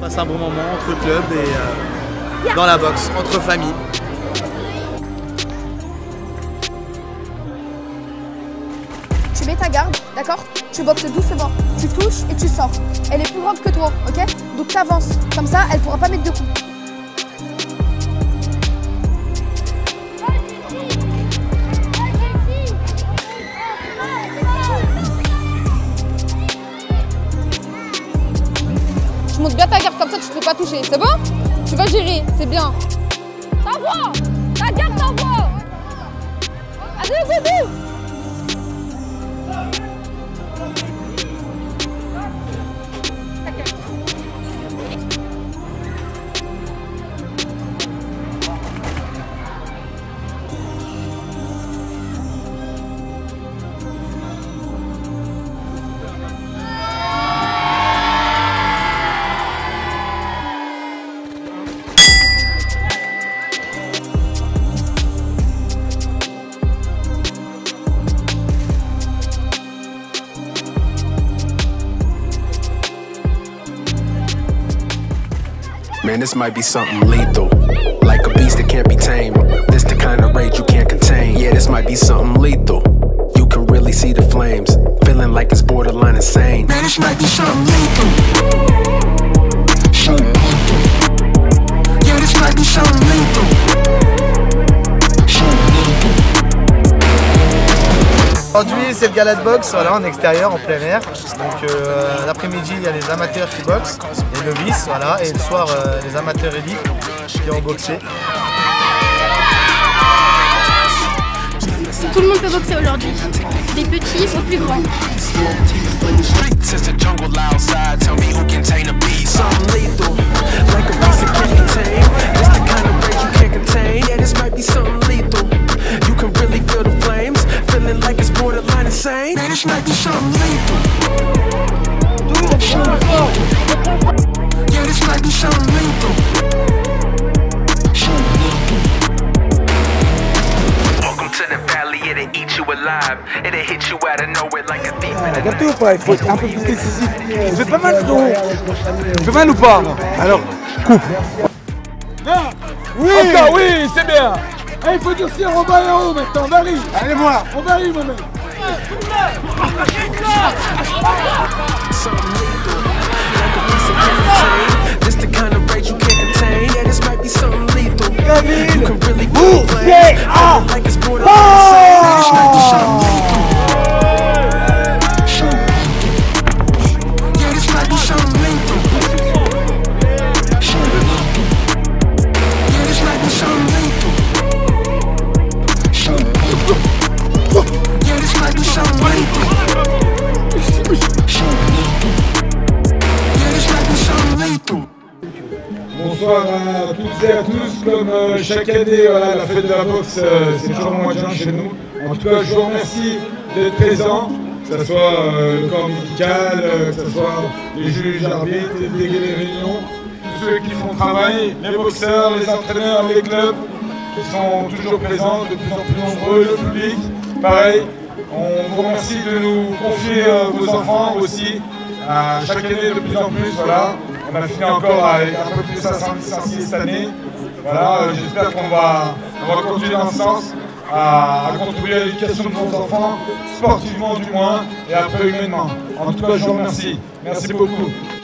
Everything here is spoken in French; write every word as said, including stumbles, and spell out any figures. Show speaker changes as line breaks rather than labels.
passe un bon moment entre club et euh, dans la boxe, entre familles.
Tu mets ta garde, d'accord? Tu boxes doucement, tu touches et tu sors. Elle est plus grande que toi, ok? Donc t'avances, comme ça elle pourra pas mettre de coups. Tu montes bien ta garde, comme ça tu te fais pas toucher, c'est bon? Tu vas gérer, c'est bien. T'envoies! Ta garde t'envoie! Allez, go, go!
Man, this might be something lethal. Like a beast that can't be tamed. This the kind of rage you can't contain. Yeah, this might be something lethal. You can really see the flames. Feeling like it's borderline insane. Man, this might be something lethal. Something lethal. Yeah, this might be something lethal.
Aujourd'hui c'est le gala de boxe, voilà, en extérieur, en plein air. Donc euh, l'après-midi il y a les amateurs qui boxent, les novices, voilà, et le soir euh, les amateurs élites qui ont boxé.
Tout le monde peut boxer aujourd'hui, des petits aux plus grands.
Man, this might be something lethal. Yeah, this might be something lethal. Welcome to the valley, it'll eat you alive. It'll hit you out of nowhere like a thief in the night.
Gâteau ou pas? Il faut être un peu plus décisif. Ça fait pas mal, frérot. Ça fait mal ou pas? Alors, coupe. Oui. Encore, oui, c'est bien. Il faut durcir en bas et en haut maintenant. On varie. Allez, moi. On varie, moi-même.
This the kind of rage you can't contain. Yeah, this might be something lethal. You can really feel the flame. Like it's borderline insane. This might be something lethal. Yeah, this might be something lethal. Yeah, this might be something lethal. Yeah, this might be something lethal.
Bonsoir à toutes et à tous. Comme euh, chaque année, voilà, la fête de la boxe, euh, c'est toujours au mois de juin chez nous. En tout cas, je vous remercie d'être présents, que ce soit euh, le corps médical, euh, que ce soit les juges, arbitres, les délégués des réunions, tous ceux qui font le travail, les boxeurs, les entraîneurs, les clubs, qui sont toujours présents, de plus en plus nombreux, le public, pareil. On vous remercie de nous confier euh, vos enfants aussi, à chaque année de plus en plus, voilà. On a fini encore avec un peu plus de cinq cents licenciés cette année. Voilà, euh, j'espère qu'on va, on va continuer dans ce sens, à, à contribuer à l'éducation de nos enfants, sportivement du moins, et après humainement. En tout cas, je vous remercie. Merci beaucoup.